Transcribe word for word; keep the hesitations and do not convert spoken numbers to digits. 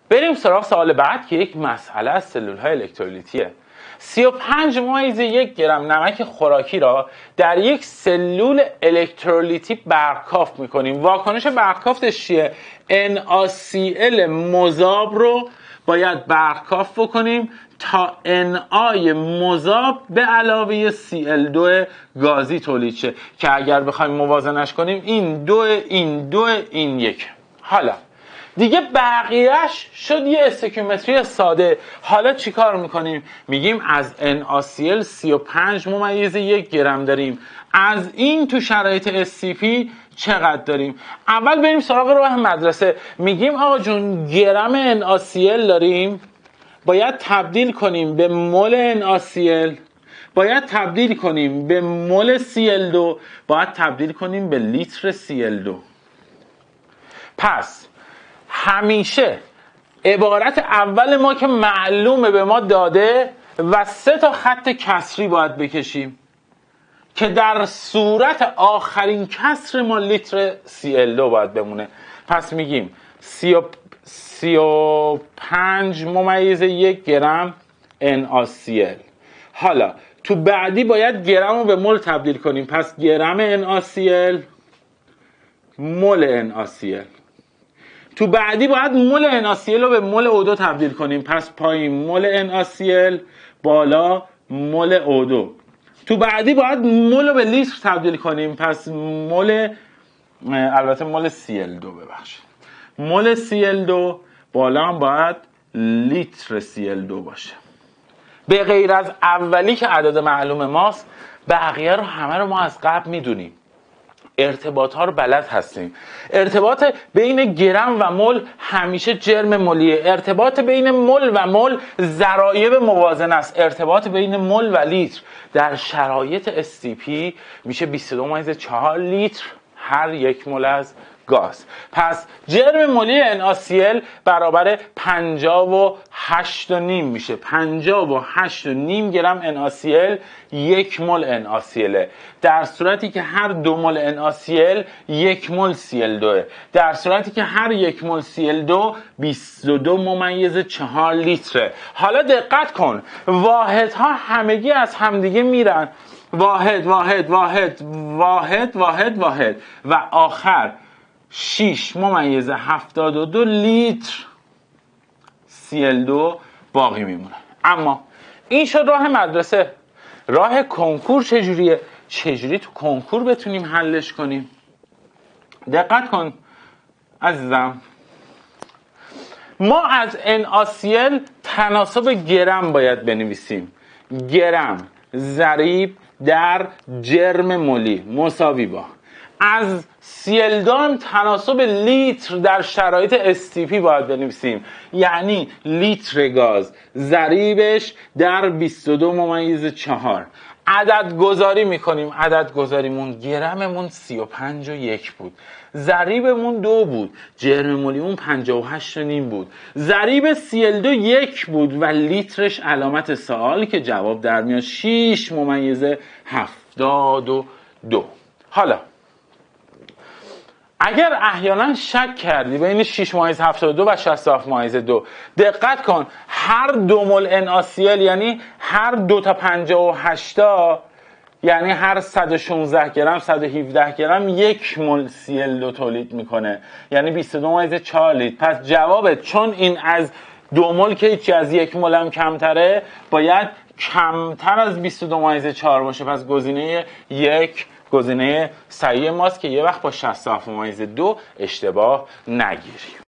بریم سراغ سوال بعد که یک مسئله از سلول‌های الکترولیتیه. سی و پنج ممیز یک گرم نمک خوراکی را در یک سلول الکترولیتی برکافت میکنیم. واکنش برکافتش چیه؟ ان ا سی ال مذاب رو باید برکافت بکنیم تا ان آی مذاب به علاوه سی ال دو گازی تولید شه که اگر بخوایم موازنش کنیم این دو این دو این یک. حالا دیگه بقیهش شد یه استیکیومتری ساده. حالا چی کار میکنیم؟ میگیم از ان ا سی ال سی و پنج ممیز یک گرم داریم، از این تو شرایط اس سی پی چقدر داریم؟ اول بریم سراغ راه مدرسه. میگیم آقا جون گرم ان ا سی ال داریم، باید تبدیل کنیم به مول ان ا سی ال، باید تبدیل کنیم به مول سی ال دو، باید تبدیل کنیم به لیتر سی ال دو. پس همیشه عبارت اول ما که معلومه به ما داده و سه تا خط کسری باید بکشیم که در صورت آخرین کسر ما لیتر سی ال دو باید بمونه. پس میگیم سی و پنج ممیز یک گرم ان ا سی ال. حالا تو بعدی باید گرم رو به مول تبدیل کنیم، پس گرم ان ا سی ال مول ان ا سی ال. تو بعدی باید مول ان ا سی ال رو به مول او دو تبدیل کنیم، پس پایین مول ان ا سی ال بالا مول او دو. تو بعدی باید مول رو به لیتر تبدیل کنیم، پس مول البته مول سی ال دو ببخشید مول سی ال دو بالا هم باید لیتر سی ال دو باشه. به غیر از اولی که عدد معلوم ماست، بقیه رو همه رو ما از قبل میدونیم، ارتباط ها رو بلد هستیم. ارتباط بین گرم و مول همیشه جرم مولیه. ارتباط بین مول و مول ضرایب موازن است. ارتباط بین مول و لیتر در شرایط اس تی پی میشه بیست و دو ممیز چهار لیتر هر یک مول از گاز. پس جرم مولی ان ا سی ال برابر پنجاه و هشت و نیم میشه. پنجاه و هشت و نیم گرم ان ا سی ال یک مول ان ا سی ال، در صورتی که هر دو مول ان ا سی ال یک مول سی ال دو، در صورتی که هر یک مول سی ال دو بیست و دو ممیز چهار لیتره. حالا دقت کن، واحدها همگی از همدیگه میرن، واحد واحد واحد واحد واحد واحد و آخر شش ممیز هفتاد و دو لیتر سی ال دو باقی میمونه. اما این شد راه مدرسه. راه کنکور چجوریه؟ چجوری تو کنکور بتونیم حلش کنیم؟ دقت کن عزیزم، ما از ان ا سی ال تناسب گرم باید بنویسیم. گرم ضریب در جرم مولی مساوی با از سی ال دو هم تناسب لیتر در شرایط اس تی پی باید بنویسیم، یعنی لیتر گاز ضریبش در بیست و دو ممیز چهار. عدد گذاری میکنیم، عدد گذاریمون گرممون سی و پنج و یک بود، ضریبمون دو بود، جرم مولیمون پنجاه و هشت و نیم بود، ضریب سی ال دو یک بود و لیترش علامت سوال که جواب در میاد شش ممیز هفتاد و دو. حالا اگر احیانا شک کردی بین شش ممیز هفتاد و دو و شصت و هفت ممیز دو، دقت کن هر دو مول ان ا سی ال یعنی هر دو تا پنجاه و هشت تا، یعنی هر صد و شانزده گرم صد و هفده گرم یک مول سی ال دو تولید میکنه، یعنی بیست و دو ممیز چهار لیتر. پس جوابت چون این از دو مول که هیچی از یک مول هم کمتره باید کمتر از بیست و دو ممیز چهار باشه. پس گزینه یک گزینه صحیح ماست که یه وقت با شصت و هفت ممیز دو اشتباه نگیری.